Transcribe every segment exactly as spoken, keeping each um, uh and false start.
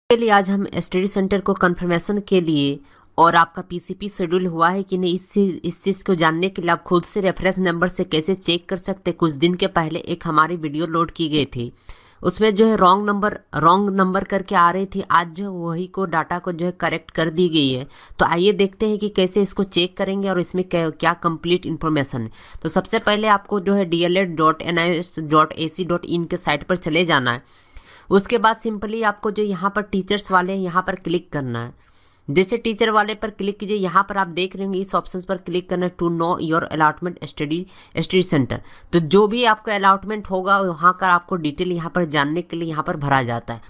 के लिए आज हम स्टडी सेंटर को कंफर्मेशन के लिए और आपका पीसीपी शेड्यूल हुआ है कि नहीं इस चीज़ इस चीज़ को जानने के लिए आप खुद से रेफरेंस नंबर से कैसे चेक कर सकते। कुछ दिन के पहले एक हमारी वीडियो लोड की गई थी, उसमें जो है रॉन्ग नंबर रॉन्ग नंबर करके आ रही थी। आज जो वही को डाटा को जो है करेक्ट कर दी गई है। तो आइए देखते हैं कि कैसे इसको चेक करेंगे और इसमें क्या क्या कंप्लीट इन्फॉर्मेशन है। तो सबसे पहले आपको जो है D L ed dot N I S dot A C dot in के साइट पर चले जाना है। उसके बाद सिंपली आपको जो यहाँ पर टीचर्स वाले हैं यहाँ पर क्लिक करना है। जैसे टीचर वाले पर क्लिक कीजिए, यहाँ पर आप देख रहे होंगे इस ऑप्शन पर क्लिक करना है to know your allotment study study centre. तो जो भी आपका अलॉटमेंट होगा वहाँ का आपको डिटेल यहाँ पर जानने के लिए यहाँ पर भरा जाता है।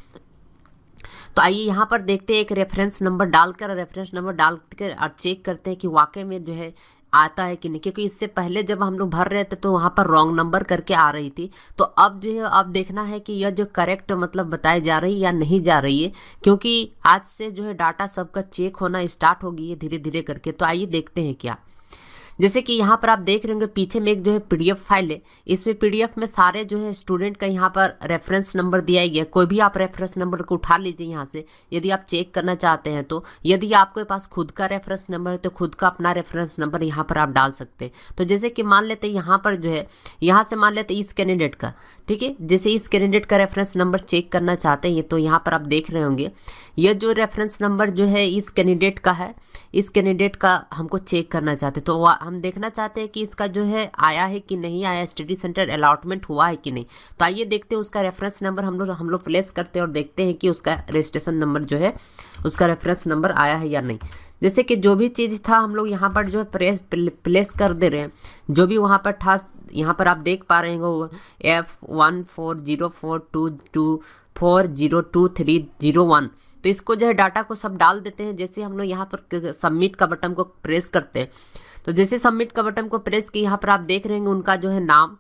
तो आइए यहाँ पर देखते हैं, एक रेफरेंस नंबर डालकर रेफरेंस नंबर डाल कर और चेक करते हैं कि वाकई में जो है आता है कि नहीं, क्योंकि इससे पहले जब हम लोग भर रहे थे तो वहाँ पर रॉन्ग नंबर करके आ रही थी। तो अब जो है अब देखना है कि यह जो करेक्ट मतलब बताई जा रही है या नहीं जा रही है, क्योंकि आज से जो है डाटा सबका चेक होना स्टार्ट हो गई है धीरे धीरे करके। तो आइए देखते हैं क्या। जैसे कि यहाँ पर आप देख रहे होंगे पीछे में एक जो है पीडीएफ फाइल है। इसमें पीडीएफ में सारे जो है स्टूडेंट का यहाँ पर रेफरेंस नंबर दिया गया। कोई भी आप रेफरेंस नंबर को उठा लीजिए यहाँ से, यदि आप चेक करना चाहते हैं तो। यदि आपके पास खुद का रेफरेंस नंबर है तो खुद का अपना रेफरेंस नंबर यहाँ पर आप डाल सकते हैं। तो जैसे कि मान लेते हैं यहाँ पर जो है यहाँ से मान लेते हैं इस कैंडिडेट का, ठीक है, जैसे इस कैंडिडेट का रेफरेंस नंबर चेक करना चाहते हैं तो यहाँ पर आप देख रहे होंगे यह जो रेफरेंस नंबर जो है इस कैंडिडेट का है। इस कैंडिडेट का हमको चेक करना चाहते हैं, तो हम देखना चाहते हैं कि इसका जो है आया है कि नहीं आया, स्टडी सेंटर अलॉटमेंट हुआ है कि नहीं। तो आइए देखते हैं उसका रेफरेंस नंबर हम लोग हम लोग प्लेस करते हैं और देखते हैं कि उसका रजिस्ट्रेशन नंबर जो है उसका रेफरेंस नंबर आया है या नहीं। जैसे कि जो भी चीज़ था हम लोग यहाँ पर जो है प्रेस प्लेस कर दे रहे हैं, जो भी वहाँ पर था यहाँ पर आप देख पा रहे हैं वो F one four zero four two two four zero two three zero one. तो इसको जो है डाटा को सब डाल देते हैं। जैसे हम लोग यहाँ पर सबमिट का बटन को प्रेस करते हैं, तो जैसे सबमिट का बटन को प्रेस किए यहाँ पर आप देख रहे हैं उनका जो है नाम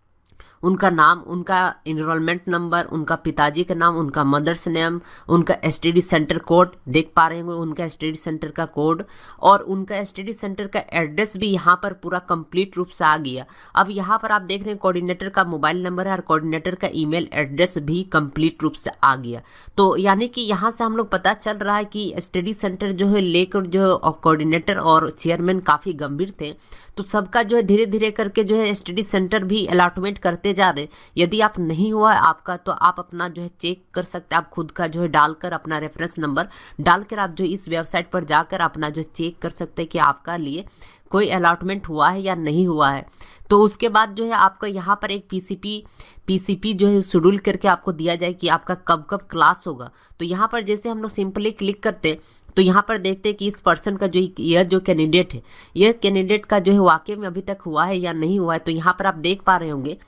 उनका नाम उनका इनरोलमेंट नंबर, उनका पिताजी का नाम, उनका मदर्स नेम, उनका स्टडी सेंटर कोड देख पा रहे होंगे, उनका स्टडी सेंटर का कोड और उनका स्टडी सेंटर का एड्रेस भी यहाँ पर पूरा कंप्लीट रूप से आ गया। अब यहाँ पर आप देख रहे हैं कोऑर्डिनेटर का मोबाइल नंबर है और कोऑर्डिनेटर का ईमेल एड्रेस भी कंप्लीट रूप से आ गया। तो यानी कि यहाँ से हम लोग पता चल रहा है कि स्टडी सेंटर जो है लेकर जो कोऑर्डिनेटर और चेयरमैन काफ़ी गंभीर थे। तो सबका जो है धीरे धीरे करके जो है स्टडी सेंटर भी अलॉटमेंट करते जा रहे। यदि आप नहीं हुआ है आपका तो आप अपना जो है चेक कर सकते हैं। आप खुद का जो है डालकर अपना रेफरेंस नंबर डालकर आप जो इस वेबसाइट पर जाकर अपना जो चेक कर सकते हैं कि आपका लिए कोई अलॉटमेंट हुआ है या नहीं हुआ है। तो उसके बाद जो है आपका यहाँ पर एक पीसीपी पीसीपी जो है शेड्यूल करके आपको दिया जाए कि आपका कब कब क्लास होगा। तो यहाँ पर जैसे हम लोग सिंपली क्लिक करते तो यहाँ पर देखते हैं कि इस पर्सन का जो यह जो कैंडिडेट है यह कैंडिडेट का जो है वाकई में अभी तक हुआ है या नहीं हुआ है। तो यहाँ पर आप देख पा रहे होंगे,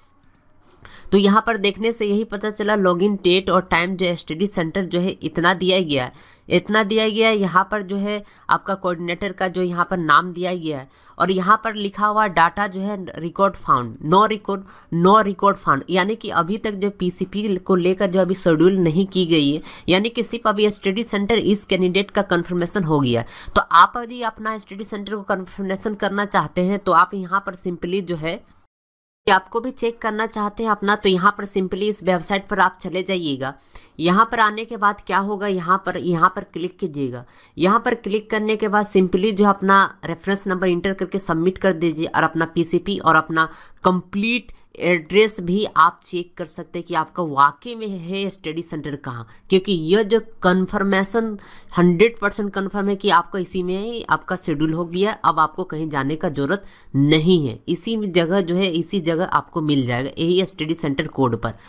तो यहाँ पर देखने से यही पता चला लॉगिन डेट और टाइम जो स्टडी सेंटर जो है इतना दिया गया है इतना दिया गया है। यहाँ पर जो है आपका कोऑर्डिनेटर का जो यहाँ पर नाम दिया गया है और यहाँ पर लिखा हुआ डाटा जो है record found no record no record found, यानी कि अभी तक जो पीसीपी को लेकर जो अभी शेड्यूल नहीं की गई है, यानी कि सिर्फ अभी स्टडी सेंटर इस कैंडिडेट का कंफर्मेशन हो गया। तो आप यदि अपना स्टडी सेंटर को कंफर्मेशन करना चाहते हैं तो आप यहाँ पर सिंपली जो है आपको भी चेक करना चाहते हैं अपना, तो यहाँ पर सिंपली इस वेबसाइट पर आप चले जाइएगा। यहाँ पर आने के बाद क्या होगा, यहाँ पर यहाँ पर क्लिक कीजिएगा। यहाँ पर क्लिक करने के बाद सिंपली जो अपना रेफरेंस नंबर इंटर करके सबमिट कर दीजिए और अपना पीसीपी और अपना कंप्लीट एड्रेस भी आप चेक कर सकते हैं कि आपका वाकई में है स्टडी सेंटर कहाँ, क्योंकि यह जो कन्फर्मेशन हंड्रेड परसेंट कन्फर्म है कि आपका इसी में ही आपका शेड्यूल हो गया। अब आपको कहीं जाने का जरूरत नहीं है, इसी जगह जो है इसी जगह आपको मिल जाएगा यही स्टडी सेंटर कोड पर।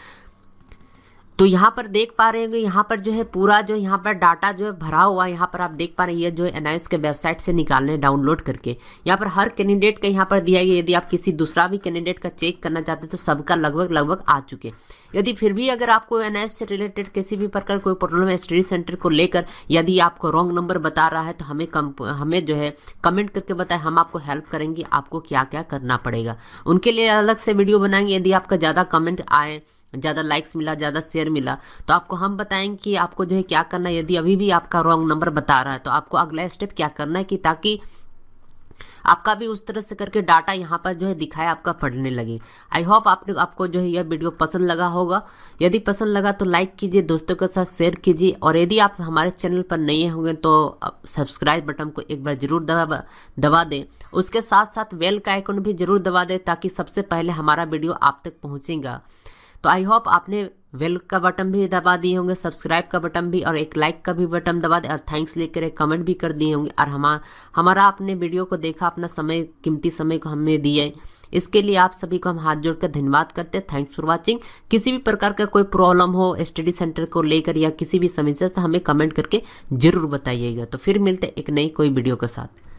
तो यहाँ पर देख पा रहे होंगे यहाँ पर जो है पूरा जो यहाँ पर डाटा जो है भरा हुआ है। यहाँ पर आप देख पा रहे हैं ये जो है एन आई एस के वेबसाइट से निकालने डाउनलोड करके यहाँ पर हर कैंडिडेट का यहाँ पर दिया गया। यदि आप किसी दूसरा भी कैंडिडेट का चेक करना चाहते हैं तो सबका लगभग लगभग आ चुके। यदि फिर भी अगर आपको एन आई एस से रिलेटेड किसी भी प्रकार कोई प्रॉब्लम है स्टडी सेंटर को लेकर, यदि आपको रॉन्ग नंबर बता रहा है तो हमें कम हमें जो है कमेंट करके बताएं, हम आपको हेल्प करेंगे आपको क्या क्या करना पड़ेगा। उनके लिए अलग से वीडियो बनाएंगे। यदि आपका ज़्यादा कमेंट आए, ज़्यादा लाइक्स मिला, ज़्यादा शेयर मिला तो आपको हम बताएंगे कि आपको जो है क्या करना है। यदि अभी भी आपका रॉन्ग नंबर बता रहा है तो आपको अगला स्टेप क्या करना है कि ताकि आपका भी उस तरह से करके डाटा यहाँ पर जो है दिखाया आपका पढ़ने लगे। आई होप आपने आपको जो है यह वीडियो पसंद लगा होगा। यदि पसंद लगा तो लाइक कीजिए, दोस्तों के साथ शेयर कीजिए, और यदि आप हमारे चैनल पर नए होंगे तो सब्सक्राइब बटन को एक बार जरूर दबा दबा दें। उसके साथ साथ बेल का आइकन भी जरूर दबा दें ताकि सबसे पहले हमारा वीडियो आप तक पहुँचेगा। तो आई होप आपने बेल का बटन भी दबा दिए होंगे, सब्सक्राइब का बटन भी, और एक लाइक का भी बटन दबा दे, और थैंक्स लेकर एक कमेंट भी कर दिए होंगे। और हम हमारा आपने वीडियो को देखा, अपना समय कीमती समय को हमने दिए, इसके लिए आप सभी को हम हाथ जोड़कर धन्यवाद करते हैं। Thanks for watching. किसी भी प्रकार का कोई प्रॉब्लम हो स्टडी सेंटर को लेकर या किसी भी समस्या तो हमें कमेंट करके जरूर बताइएगा। तो फिर मिलते एक नई कोई वीडियो के साथ।